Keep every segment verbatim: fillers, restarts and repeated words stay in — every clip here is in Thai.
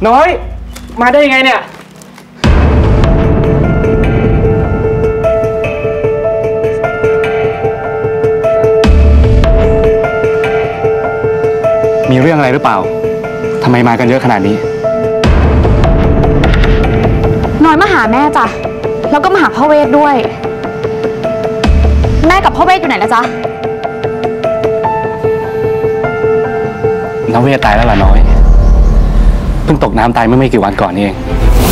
น้อยมาได้ยังไงเนี่ยมีเรื่องอะไรหรือเปล่าทำไมมากันเยอะขนาดนี้น้อยมาหาแม่จ้ะแล้วก็มาหาพ่อเวทด้วยแม่กับพ่อเวทอยู่ไหนละจ๊ะน้าเวทตายแล้วล่ะน้อยเพิ่งตกน้ำตายเมื่อไม่กี่วันก่อนนี่เอง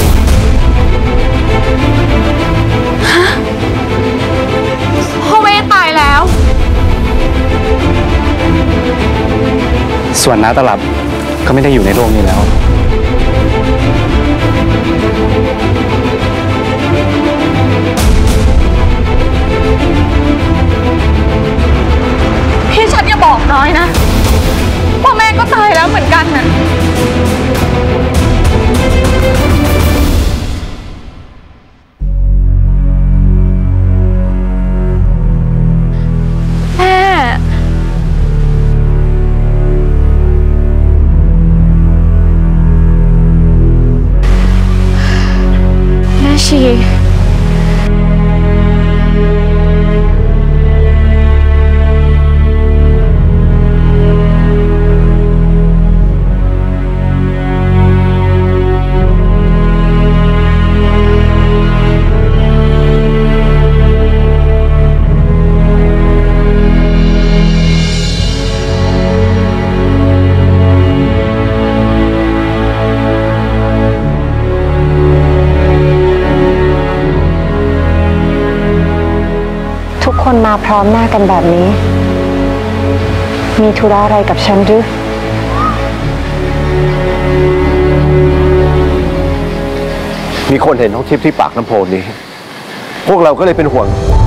พ่อเวทตายแล้วส่วนน้าตลับก็ไม่ได้อยู่ในโลกนี้แล้วพี่ชัดอย่าบอกน้อยนะว่าแม่ก็ตายแล้วเหมือนกันน่ะแม่แม่ชีทุกคนมาพร้อมหน้ากันแบบนี้มีธุระอะไรกับฉันหรือมีคนเห็นน้องทิพย์ที่ปากน้ำโพนี้พวกเราก็เลยเป็นห่วง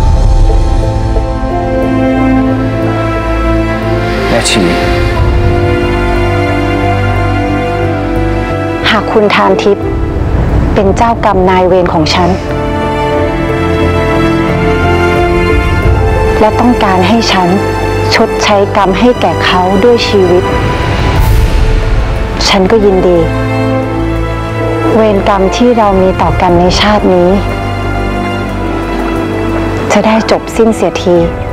แม่ชีหากคุณทานทิพย์เป็นเจ้ากรรมนายเวรของฉันและต้องการให้ฉันชดใช้กรรมให้แก่เขาด้วยชีวิตฉันก็ยินดีเวรกรรมที่เรามีต่อกันในชาตินี้จะได้จบสิ้นเสียที